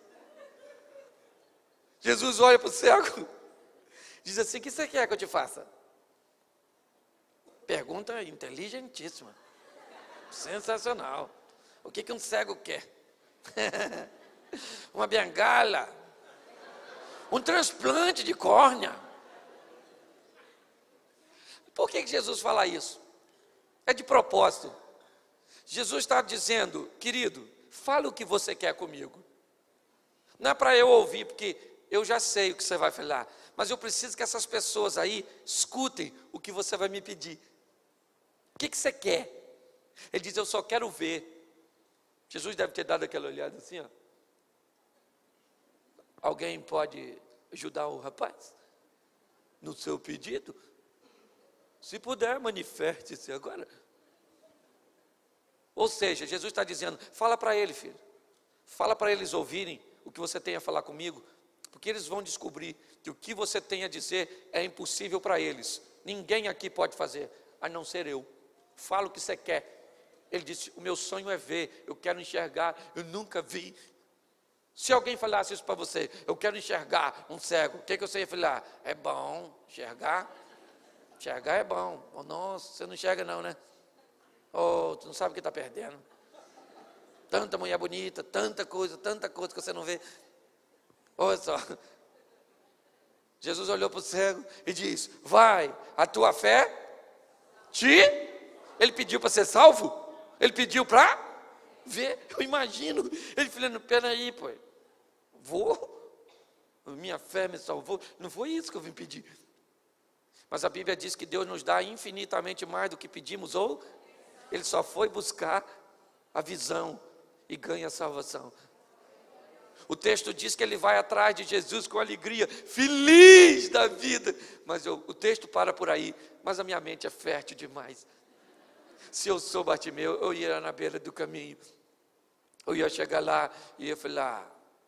Jesus olha para o cego, diz assim: o que você quer que eu te faça? Pergunta inteligentíssima, sensacional. O que um cego quer? Uma bengala, um transplante de córnea. Por que Jesus fala isso? É de propósito. Jesus está dizendo: querido, fala o que você quer comigo. Não é para eu ouvir, porque eu já sei o que você vai falar, mas eu preciso que essas pessoas aí escutem o que você vai me pedir. O que você quer? Ele diz: eu só quero ver. Jesus deve ter dado aquela olhada assim, ó. Alguém pode ajudar o rapaz no seu pedido? Se puder, manifeste-se agora. Ou seja, Jesus está dizendo: fala para ele, filho. Fala para eles ouvirem o que você tem a falar comigo, porque eles vão descobrir que o que você tem a dizer é impossível para eles. Ninguém aqui pode fazer, a não ser eu. Fala o que você quer. Ele disse: o meu sonho é ver, eu quero enxergar, eu nunca vi. Se alguém falasse isso para você: eu quero enxergar um cego, o que você ia falar? É bom enxergar? Enxergar é bom. Oh, nossa, você não enxerga não, né? Oh, tu não sabe o que está perdendo. Tanta mulher bonita, tanta coisa que você não vê. Olha só, Jesus olhou para o cego e disse: vai, a tua fé te... Ele pediu para ser salvo? Ele pediu para ver? Eu imagino, ele falando: peraí, pô, vou, minha fé me salvou. Não foi isso que eu vim pedir. Mas a Bíblia diz que Deus nos dá infinitamente mais do que pedimos, ou Ele só foi buscar a visão e ganha a salvação. O texto diz que ele vai atrás de Jesus com alegria, feliz da vida. Mas o texto para por aí, mas a minha mente é fértil demais. Se eu sou Bartimeu, eu ia na beira do caminho. Eu ia chegar lá e ia falar: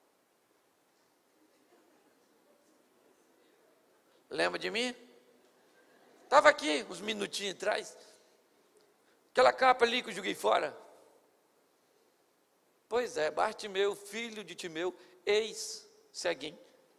lembra de mim? Estava aqui uns minutinhos atrás. Aquela capa ali que eu joguei fora. Pois é, Bartimeu, filho de Timeu, ex-ceguinho.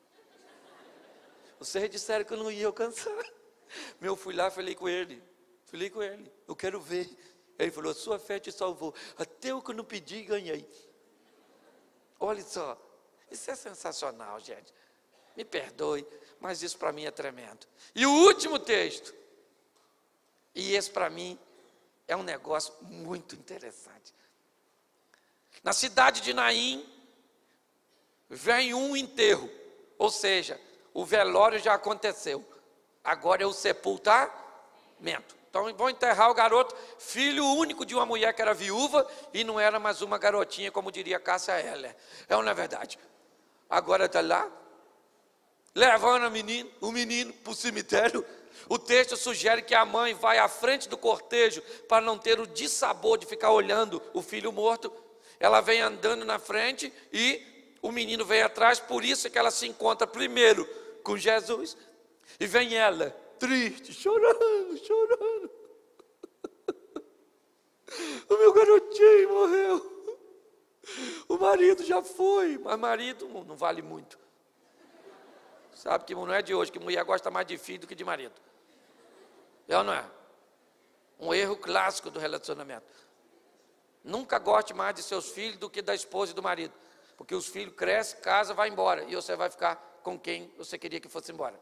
Vocês disseram que eu não ia alcançar. Eu fui lá, falei com ele, eu quero ver. Ele falou: a sua fé te salvou. Até o que eu não pedi, ganhei. Olha só, isso é sensacional, gente. Me perdoe, mas isso para mim é tremendo. E o último texto, e esse para mim é um negócio muito interessante. Na cidade de Naim, vem um enterro. Ou seja, o velório já aconteceu. Agora é o sepultamento. Então vão enterrar o garoto, filho único de uma mulher que era viúva e não era mais uma garotinha, como diria Cássia Eller. É ou não é verdade? Agora está lá, levando o menino para o cemitério. O texto sugere que a mãe vai à frente do cortejo para não ter o dissabor de ficar olhando o filho morto. Ela vem andando na frente e o menino vem atrás, por isso que ela se encontra primeiro com Jesus. E vem ela, triste, chorando. O meu garotinho morreu. O marido já foi, mas marido não vale muito. Sabe que não é de hoje, que mulher gosta mais de filho do que de marido. É ou não é? Um erro clássico do relacionamento. Nunca goste mais de seus filhos do que da esposa e do marido. Porque os filhos crescem, casam, vai embora. E você vai ficar com quem você queria que fosse embora.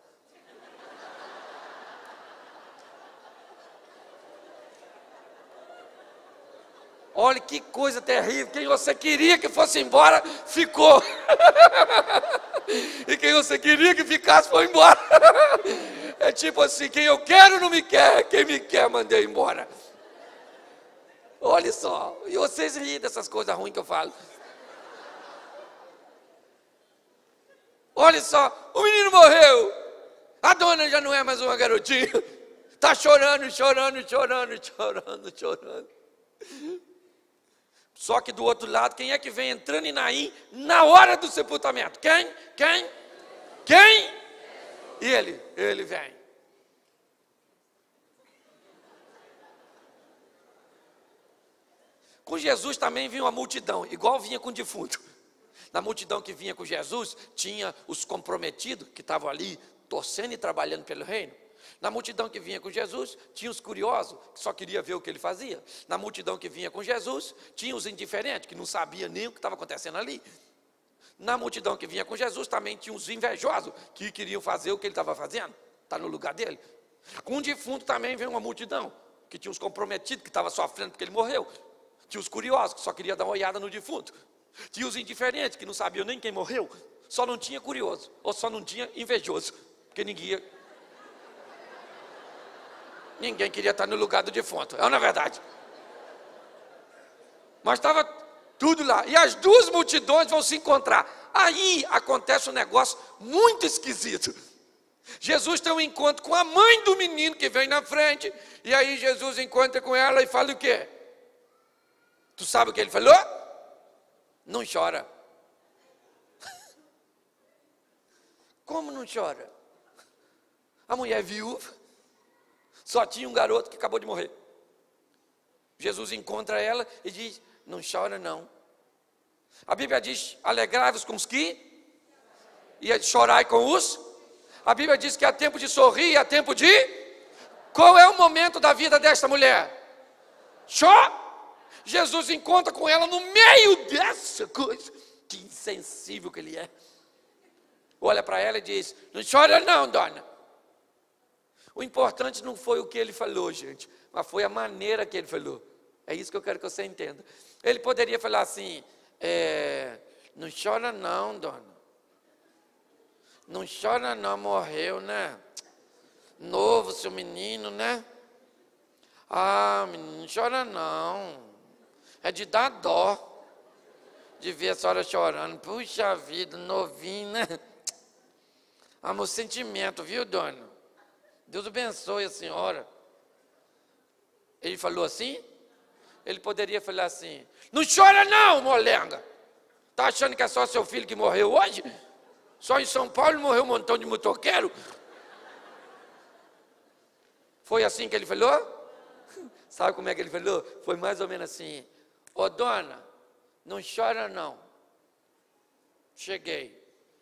Olha que coisa terrível. Quem você queria que fosse embora, ficou. E quem você queria que ficasse, foi embora. É tipo assim, quem eu quero não me quer, quem me quer mandei embora. Olha só, e vocês riem dessas coisas ruins que eu falo. Olha só, o menino morreu. A dona já não é mais uma garotinha. Está chorando. Só que do outro lado, quem é que vem entrando em Naim na hora do sepultamento? Quem? Ele vem. Com Jesus também vinha uma multidão, igual vinha com o defunto. Na multidão que vinha com Jesus, tinha os comprometidos que estavam ali, torcendo e trabalhando pelo reino. Na multidão que vinha com Jesus, tinha os curiosos, que só queria ver o que ele fazia. Na multidão que vinha com Jesus, tinha os indiferentes, que não sabiam nem o que estava acontecendo ali. Na multidão que vinha com Jesus, também tinha os invejosos, que queriam fazer o que ele estava fazendo, está no lugar dele. Com o defunto também veio uma multidão, que tinha os comprometidos, que estavam sofrendo porque ele morreu. Tinha os curiosos, que só queriam dar uma olhada no defunto. Tinha os indiferentes, que não sabiam nem quem morreu. Só não tinha curioso, ou só não tinha invejoso, porque ninguém queria estar no lugar do defunto, é ou não é verdade? Mas estava tudo lá, e as duas multidões vão se encontrar. Aí acontece um negócio muito esquisito. Jesus tem um encontro com a mãe do menino que vem na frente, e aí Jesus encontra com ela e fala o quê? Tu sabe o que ele falou? Não chora. Como não chora? A mulher é viúva, só tinha um garoto que acabou de morrer. Jesus encontra ela e diz, não chora não. A Bíblia diz, alegrai-vos com os que? E chorai com os? A Bíblia diz que há tempo de sorrir e há tempo de? Qual é o momento da vida desta mulher? Jesus encontra com ela no meio dessa coisa. Que insensível que ele é. Olha para ela e diz, não chora não, dona. O importante não foi o que ele falou, gente, mas foi a maneira que ele falou. É isso que eu quero que você entenda. Ele poderia falar assim, não chora não, dona. Não chora não, morreu, né? Novo seu menino, né? Ah, menino, não chora não. É de dar dó de ver a senhora chorando. Puxa vida, novinho, né? Amo o sentimento, viu, dona? Deus abençoe a senhora. Ele falou assim? Ele poderia falar assim, não chora não, molenga. Tá achando que é só seu filho que morreu hoje? Só em São Paulo morreu um montão de motoqueiro? Foi assim que ele falou? Sabe como é que ele falou? Foi mais ou menos assim, ô dona, não chora não. Cheguei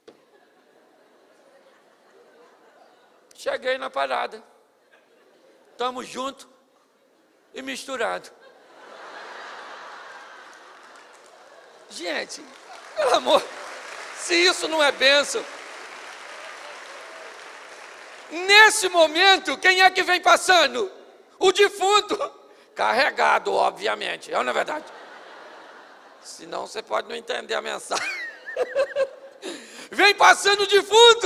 na parada. Estamos juntos e misturados. Gente, pelo amor, se isso não é bênção. Nesse momento, quem é que vem passando? O defunto, carregado, obviamente, é ou não é verdade? Senão você pode não entender a mensagem. vem passando o defunto.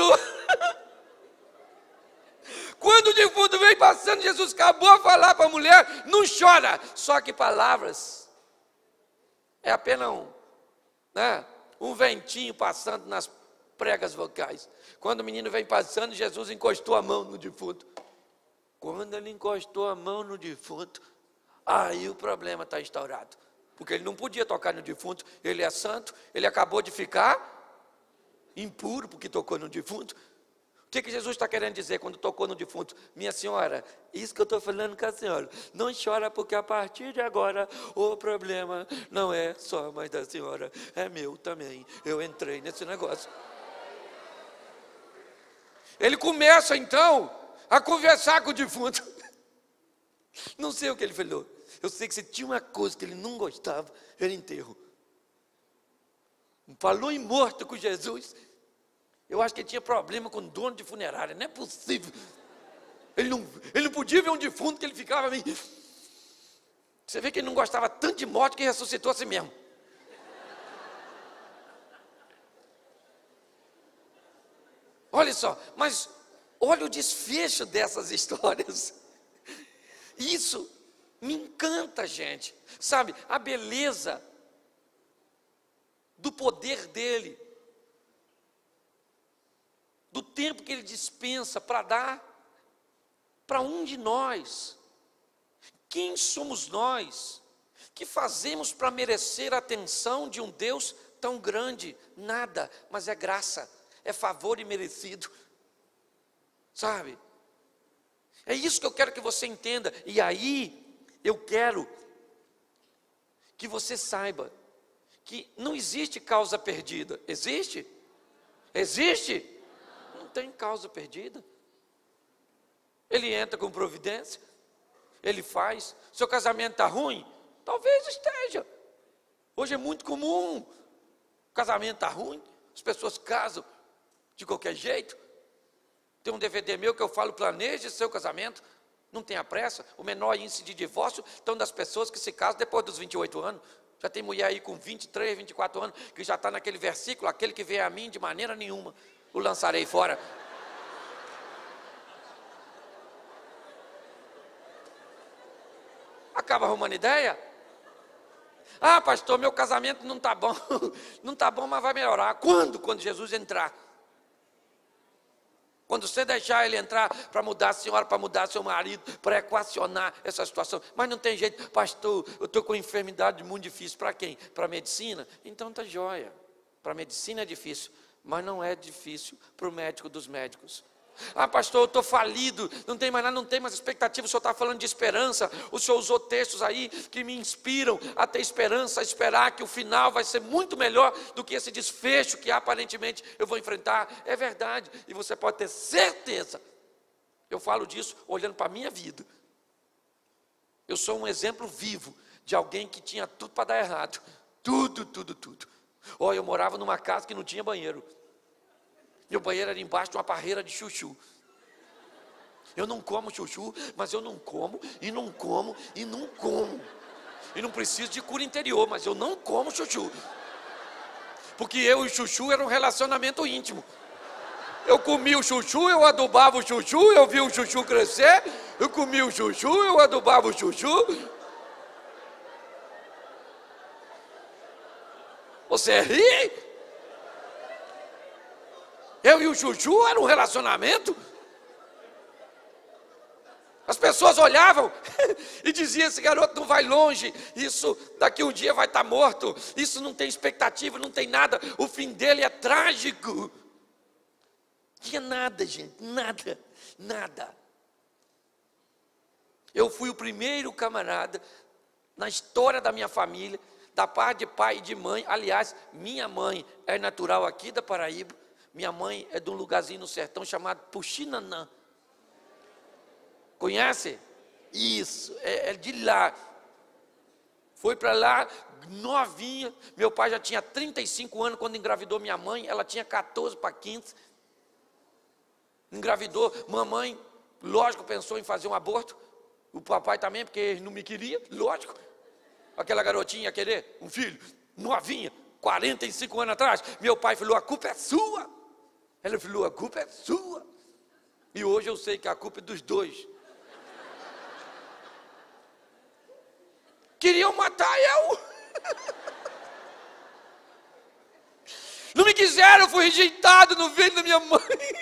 Quando o defunto vem passando, Jesus acabou de falar para a mulher, não chora. Só que palavras é apenas um ventinho passando nas pregas vocais. Quando o menino vem passando, Jesus encostou a mão no defunto. Quando ele encostou a mão no defunto, aí o problema está instaurado. Porque ele não podia tocar no defunto, ele é santo, ele acabou de ficar impuro porque tocou no defunto. O que Jesus está querendo dizer quando tocou no defunto? Minha senhora, isso que eu estou falando com a senhora, não chora porque a partir de agora o problema não é só mais da senhora, é meu também, eu entrei nesse negócio. Ele começa então a conversar com o defunto. Não sei o que ele falou, eu sei que se tinha uma coisa que ele não gostava, era enterro. Falou em morto com Jesus. Eu acho que ele tinha problema com o dono de funerária, não é possível. Ele não podia ver um defunto que ele ficava meio... Você vê que ele não gostava tanto de morte que ressuscitou a si mesmo. Olha só, mas olha o desfecho dessas histórias. Isso me encanta, gente. Sabe, a beleza do poder dele, do tempo que ele dispensa para dar para um de nós. Quem somos nós que fazemos para merecer a atenção de um Deus tão grande? Nada, mas é graça, é favor imerecido, sabe? É isso que eu quero que você entenda. E aí eu quero que você saiba que não existe causa perdida. Existe? Existe? Não tem causa perdida. Ele entra com providência, ele faz. Seu casamento está ruim? Talvez esteja. Hoje é muito comum. O casamento está ruim, as pessoas casam de qualquer jeito. Tem um DVD meu que eu falo, planeje seu casamento, não tenha pressa. O menor índice de divórcio estão das pessoas que se casam depois dos 28 anos. Já tem mulher aí com 23, 24 anos, que já está naquele versículo, aquele que vem a mim de maneira nenhuma o lançarei fora. Acaba arrumando ideia. Ah, pastor, meu casamento não está bom. Não está bom, mas vai melhorar. Quando? Quando Jesus entrar. Quando você deixar ele entrar para mudar a senhora, para mudar seu marido, para equacionar essa situação. Mas não tem jeito, pastor, eu estou com enfermidade muito difícil. Para quem? Para a medicina? Então está jóia. Para a medicina é difícil, mas não é difícil para o médico dos médicos. Ah, pastor, eu estou falido, não tem mais nada, não tem mais expectativa. O senhor está falando de esperança. O senhor usou textos aí que me inspiram a ter esperança, a esperar que o final vai ser muito melhor do que esse desfecho que aparentemente eu vou enfrentar. É verdade, e você pode ter certeza. Eu falo disso olhando para a minha vida. Eu sou um exemplo vivo de alguém que tinha tudo para dar errado. Tudo. Olha, eu morava numa casa que não tinha banheiro. Meu banheiro era embaixo de uma parreira de chuchu. Eu não como chuchu, mas eu não como, e não como, e não como. E não preciso de cura interior, mas eu não como chuchu. Porque eu e o chuchu era um relacionamento íntimo. Eu comia o chuchu, eu adubava o chuchu, eu via o chuchu crescer, eu comia o chuchu, eu adubava o chuchu. Você ri? Eu e o chuchu era um relacionamento. As pessoas olhavam e diziam, esse garoto não vai longe, isso daqui um dia vai estar morto, isso não tem expectativa, não tem nada, o fim dele é trágico. Não tinha nada, gente, nada. Eu fui o primeiro camarada na história da minha família, da parte de pai e de mãe. Aliás, minha mãe é natural aqui da Paraíba. Minha mãe é de um lugarzinho no sertão chamado Puxinanã. Conhece? Isso, é de lá. Foi para lá, novinha. Meu pai já tinha 35 anos quando engravidou minha mãe. Ela tinha 14 para 15. Engravidou. Mamãe, lógico, pensou em fazer um aborto. O papai também, porque ele não me queria, lógico. Aquela garotinha ia querer um filho, novinha, 45 anos atrás, meu pai falou, a culpa é sua. Ela falou, a culpa é sua. E hoje eu sei que a culpa é dos dois. Queriam matar eu. Não me quiseram, eu fui rejeitado no ventre da minha mãe.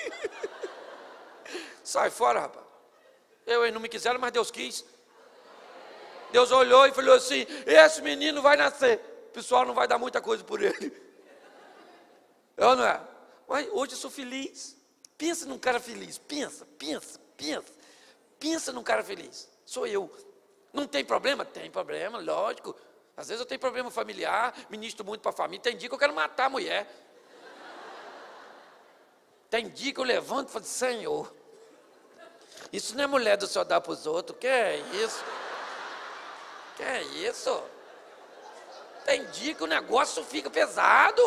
Sai fora, rapaz. Não me quiseram, mas Deus quis. Deus olhou e falou assim, esse menino vai nascer. O pessoal não vai dar muita coisa por ele. Eu não é? Mas hoje eu sou feliz. Pensa num cara feliz. Pensa. Pensa num cara feliz. Sou eu. Não tem problema? Tem problema, lógico. Às vezes eu tenho problema familiar, ministro muito para a família. Tem dia que eu quero matar a mulher. Tem dia que eu levanto e falo, Senhor, isso não é mulher do Senhor dar para os outros. Que é isso? Que é isso? Tem dia que o negócio fica pesado.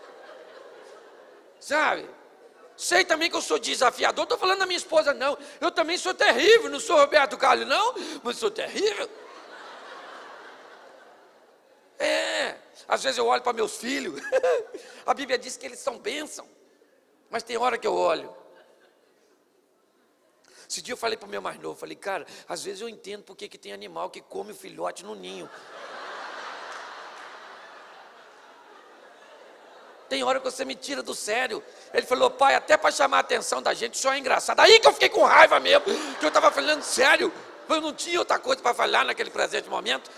Sabe? Sei também que eu sou desafiador. Estou falando da minha esposa, não. Eu também sou terrível. Não sou Roberto Carlos, não. Mas sou terrível. Às vezes eu olho para meus filhos. A Bíblia diz que eles são bênção. Mas tem hora que eu olho. Esse dia eu falei para o meu mais novo. Falei, cara, às vezes eu entendo porque que tem animal que come o filhote no ninho. Tem hora que você me tira do sério. Ele falou, pai, até para chamar a atenção da gente, só é engraçado. Aí que eu fiquei com raiva mesmo, que eu estava falando sério. Eu não tinha outra coisa para falar naquele presente momento.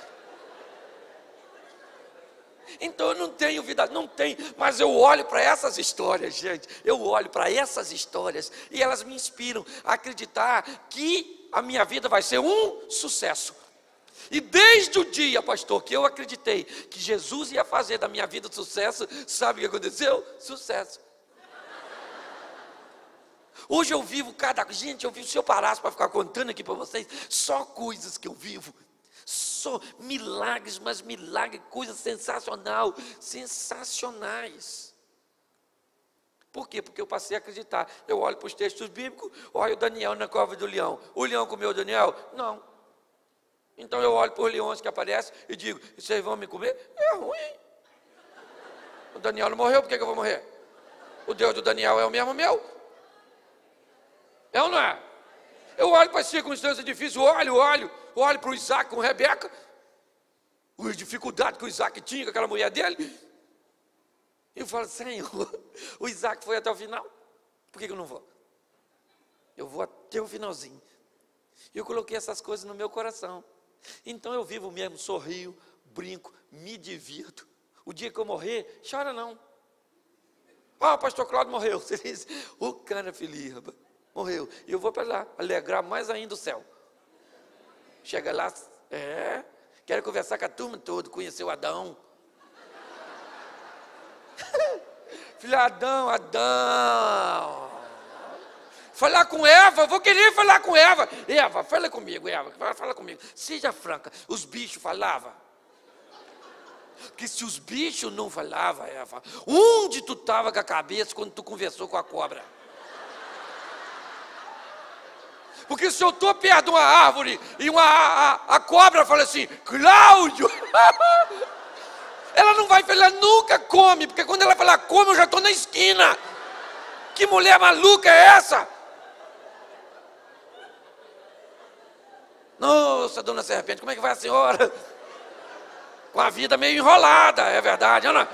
Então eu não tenho vida, não tem. Mas eu olho para essas histórias, gente. Eu olho para essas histórias e elas me inspiram a acreditar que a minha vida vai ser um sucesso. E desde o dia, pastor, que eu acreditei que Jesus ia fazer da minha vida sucesso, sabe o que aconteceu? Sucesso. Hoje eu vivo Gente, eu vivo, se eu parasse para ficar contando aqui para vocês, só coisas que eu vivo. Só milagres, mas milagres, coisas sensacionais. Por quê? Porque eu passei a acreditar. Eu olho para os textos bíblicos, olho o Daniel na cova do leão. O leão comeu o Daniel? Não. Então eu olho para os leões que aparecem e digo, vocês vão me comer? É ruim. O Daniel não morreu, por que eu vou morrer? O Deus do Daniel é o mesmo meu? É ou não é? Eu olho para as circunstâncias difíceis, olho para o Isaac com Rebeca, a dificuldade que o Isaac tinha com aquela mulher dele. E eu falo, Senhor, o Isaac foi até o final, por que eu não vou? Eu vou até o finalzinho. E eu coloquei essas coisas no meu coração. Então eu vivo mesmo, sorrio, brinco, me divirto. O dia que eu morrer, chora não. O pastor Cláudio morreu. Você diz, o cara feliz, morreu. E eu vou para lá, alegrar mais ainda o céu. Chega lá, quero conversar com a turma toda, conhecer o Adão. Filho, Adão. Falar com Eva, vou querer falar com Eva. Eva, fala comigo, fala comigo. Seja franca, os bichos falavam. Porque se os bichos não falavam, Eva, onde tu estava com a cabeça quando tu conversou com a cobra? Porque se eu estou perto de uma árvore e a cobra fala assim, Cláudio, ela não vai falar, nunca come, porque quando ela falar come, eu já estou na esquina. Que mulher maluca é essa? Nossa, dona Serpente, como é que vai a senhora? Com a vida meio enrolada, é verdade, Ana?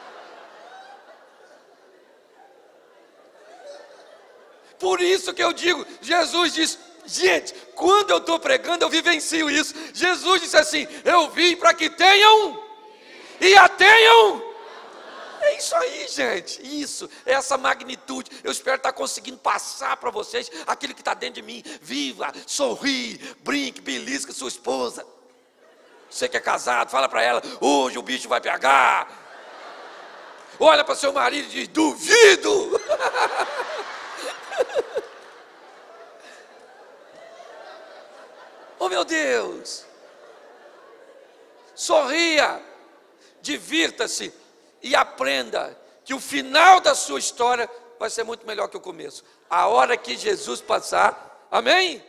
Por isso que eu digo, Jesus diz, gente, quando eu estou pregando, eu vivencio isso. Jesus disse assim, eu vim para que tenham e a tenham. É isso aí, gente, isso, essa magnitude. Eu espero estar conseguindo passar para vocês aquilo que está dentro de mim. Viva, sorri, brinque, belisque sua esposa. Você que é casado, fala para ela, hoje o bicho vai pegar. Olha para seu marido e diz, duvido. Oh meu Deus. Sorria, divirta-se. E aprenda que o final da sua história vai ser muito melhor que o começo. A hora que Jesus passar, amém?